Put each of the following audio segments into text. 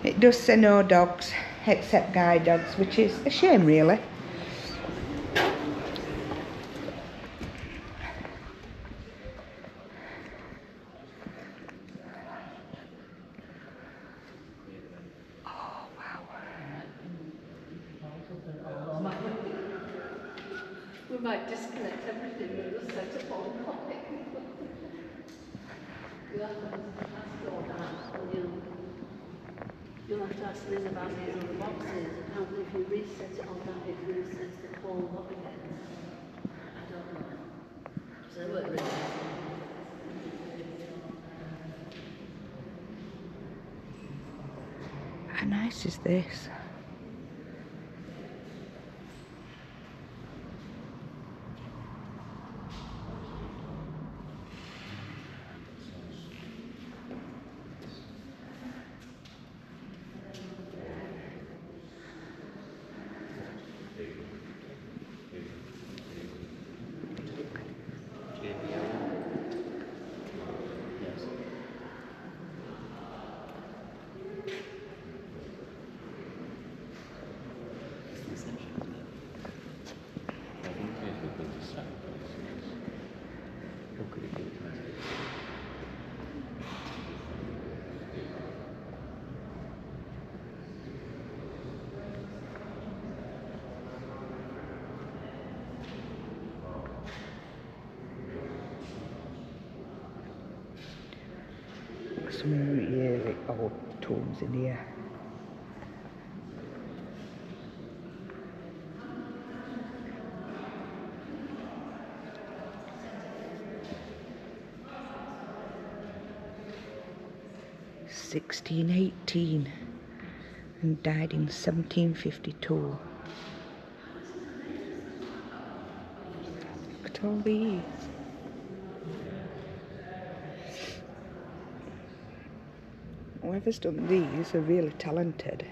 It does say no dogs, except guide dogs, which is a shame really. Oh wow. We might disconnect everything and just set up online. You'll have to ask all that, and you'll have to ask Liz about these other boxes. Apparently if you reset it on that, it resets the whole lot again. I don't know. So it won't really. How nice is this? Some really old tombs in here. (1618) and died in 1752. Look at all these. Whoever's done these are really talented.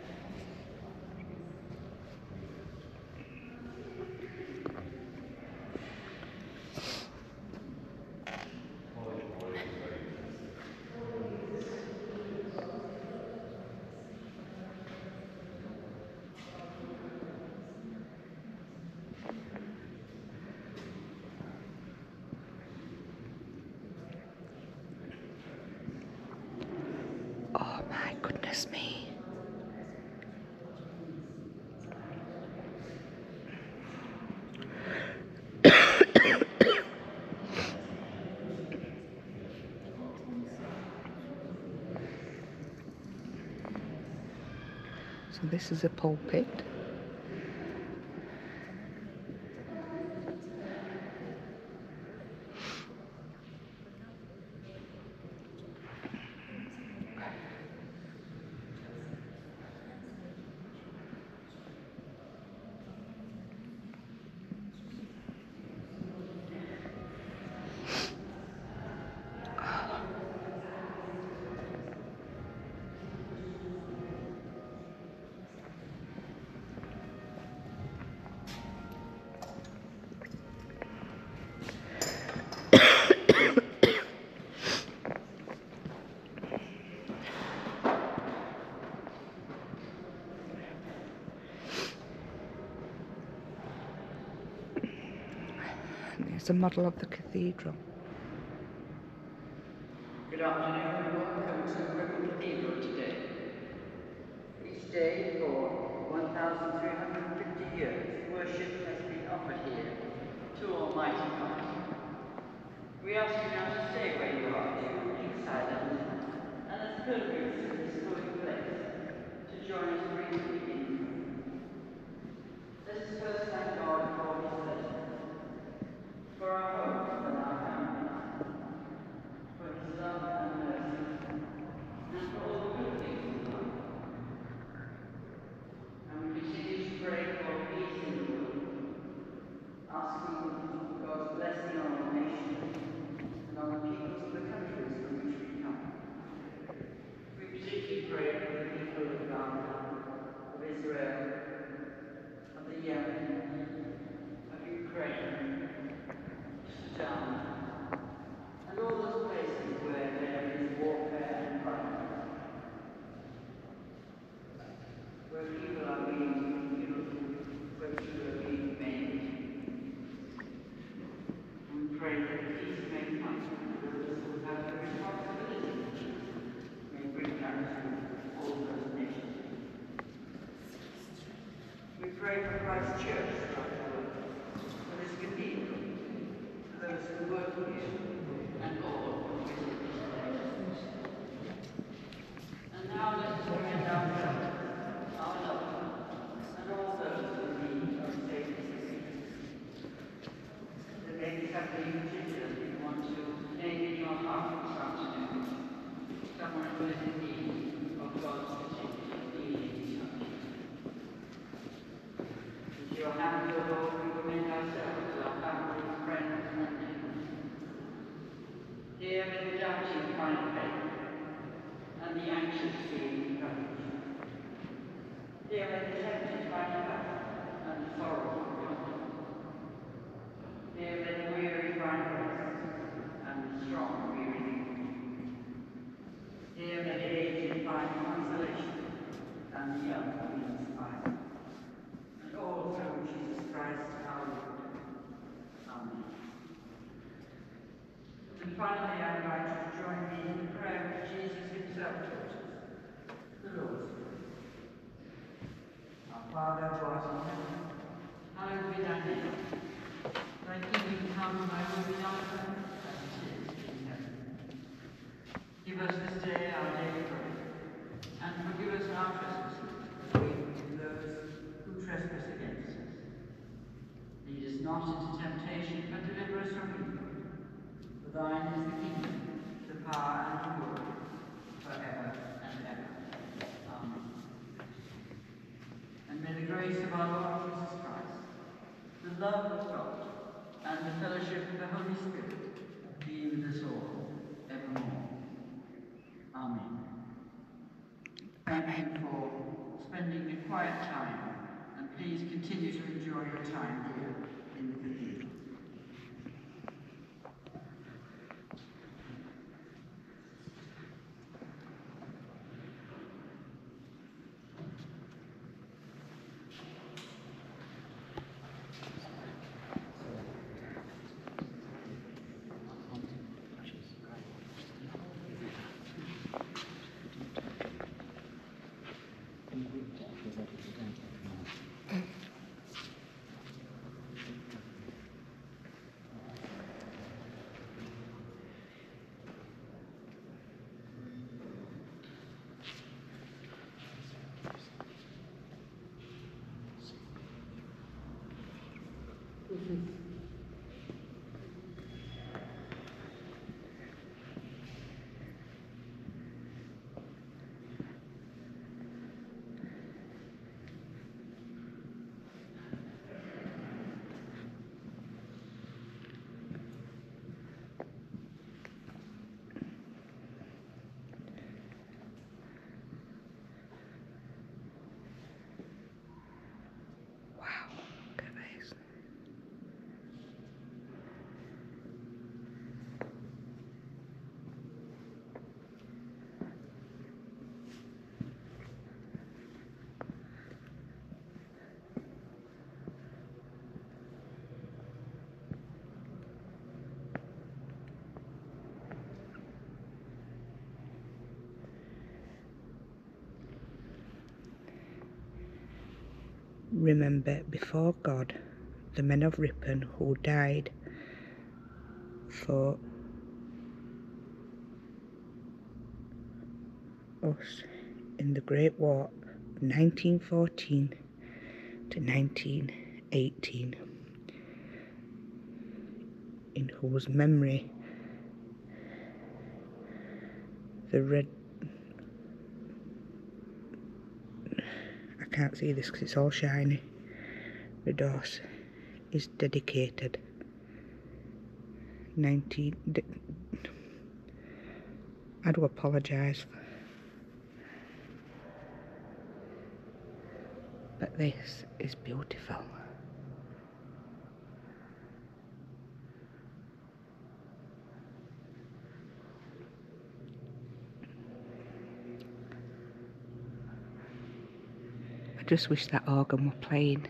Oh my goodness me. So this is a pulpit. There's a model of the cathedral. Good afternoon and welcome to Ripon Cathedral today. Each day for 1,350 years, worship has been offered here to Almighty God. We ask you now to stay where you are, to remain silent, and as pilgrims to this holy place, to join us briefly in prayer. Let us first thank God for his blessings, for our homes and our families, for his love and mercy, and for all the good things in life. And we continue to pray for peace in the world, asking for God's blessing on all nations and on the peoples of the countries from which we come. We particularly pray for the people of Ghana, pray for Christ's church throughout the world, for this cathedral, for those who work here, and all who visit this place. And now let us commend ourselves, our loved ones, and all those who need of saving assistance. There may be something in particular that you want to name in your heart this afternoon. Someone who is in need of God's particular healing touch. Into your hands, O Lord, we commend ourselves, our families, friends, and neighbors. Here in the doubting find faith, and the anxious being encouraged. Here in the tempted find health, and the sorrowful comfort. Here in the weary find rest, and the strong be renewed. Here in the aged find consolation, and the young be inspired. And all through Jesus Christ our Lord. Amen. And finally, I invite you to join me in the prayer which Jesus himself taught us, the Lord's Prayer. Our Father, who art in heaven, hallowed be thy name. Thy kingdom come, thy will be done on earth as it is in heaven. Give us this day our daily bread, and forgive us our trespasses, as we forgive those who trespass against us. Lead us not into temptation, but deliver us from evil. For thine is the kingdom, the power, and the glory, forever and ever. Amen. And may the grace of our Lord Jesus Christ, the love of God, and the fellowship of the Holy Spirit be with us all evermore. Amen. Thank you for spending a quiet time, and please continue to enjoy your time here in the cathedral. Remember before God the men of Ripon who died for us in the Great War of 1914 to 1918, in whose memory the red... I can't see this because it's all shiny. Red horse is dedicated. I do apologise, but this is beautiful. I just wish that organ were playing.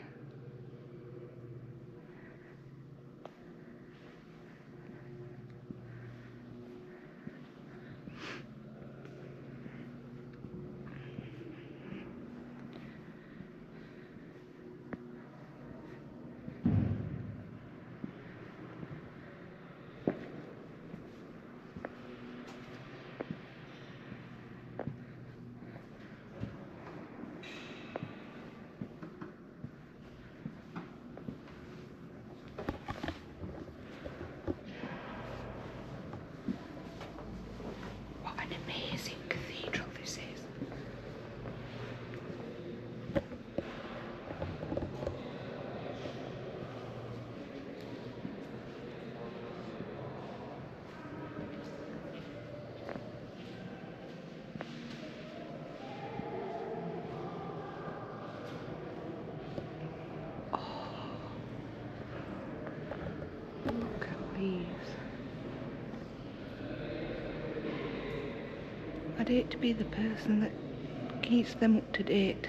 I'd hate to be the person that keeps them up to date.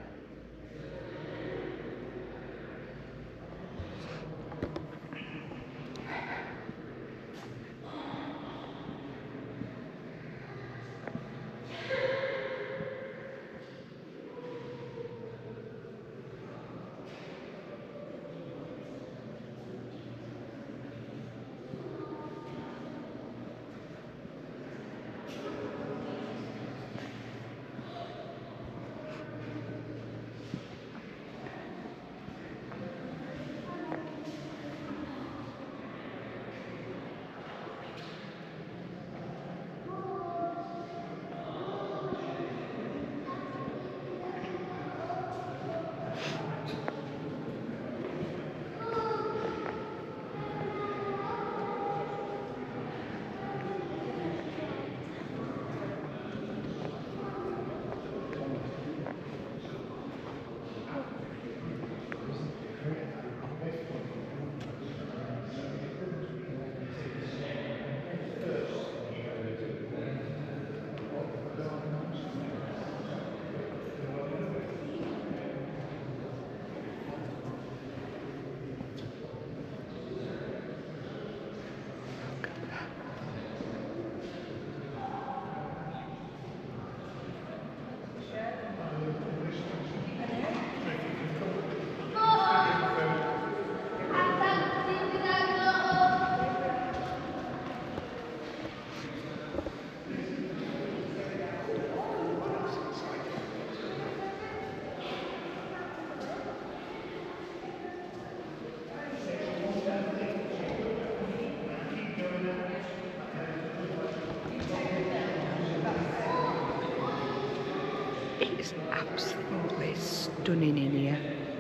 It's absolutely stunning in here.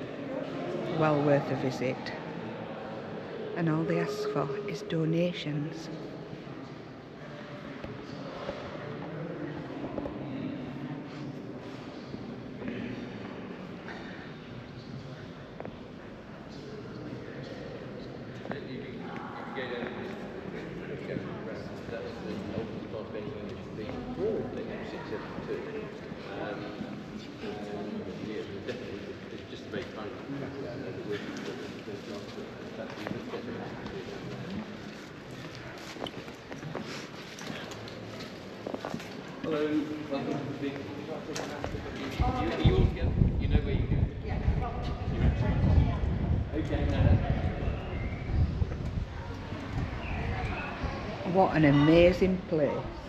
Well worth a visit. And all they ask for is donations. Hello, welcome to the big. You all together? You know where you go? Yeah. Okay, no. What an amazing place.